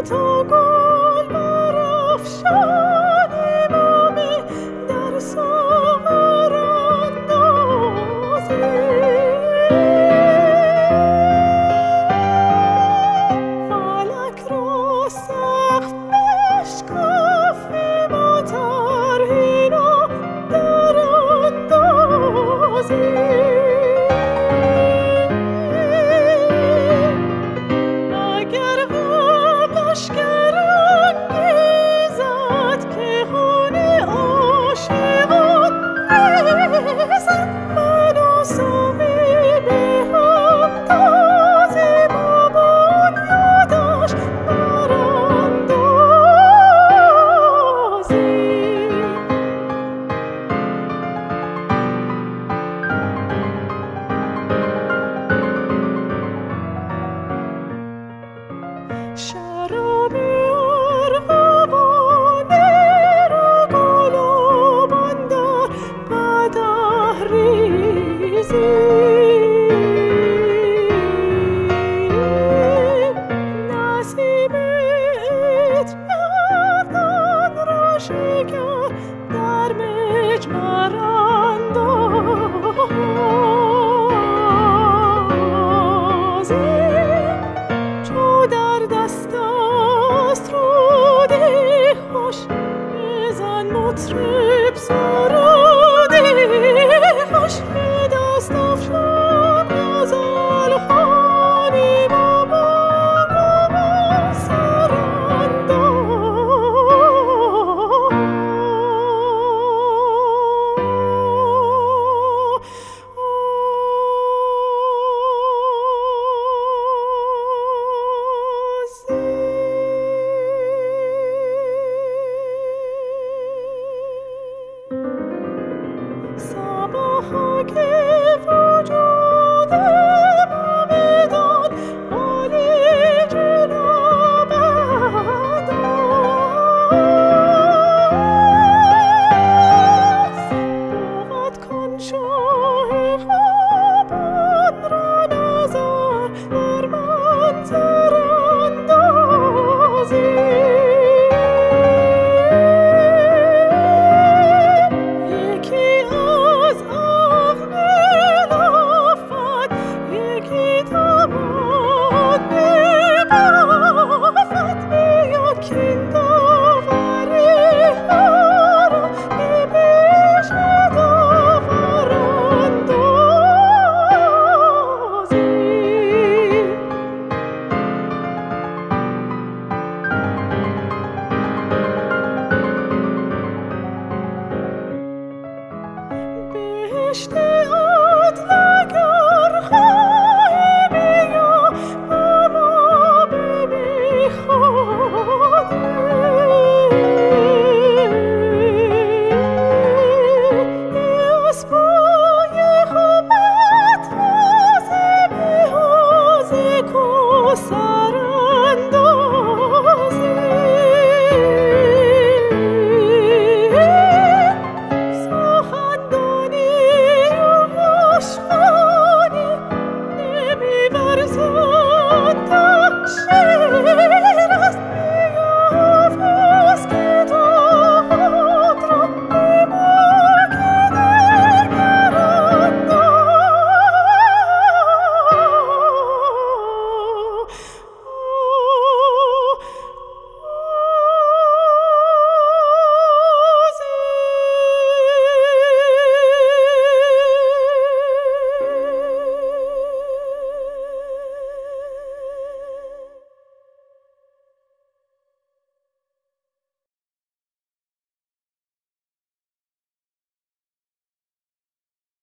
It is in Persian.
تا گل برافشان امامه در سحر اندازی فلک را سقف بشکاف ما ترهین و در اندازی لشکران بیزد که خون عاشقان ریزد من و صاحب هم تازه با بنیادش براندازی شراب ارغوانه را گل و بندر قدح ریزی نسیم گردن را شکر در مجمر اندازی چو در دست است رود خوش بزن مطرب سرود خوش به دست افشان غزل خوانی با بانگ و صباح که وجود ما بدان عالی جناب انداز بود کن شاه خوابان را نظر بر منظر اندازی بهشت عدل اگر خواهی بیا با ما بمیخواه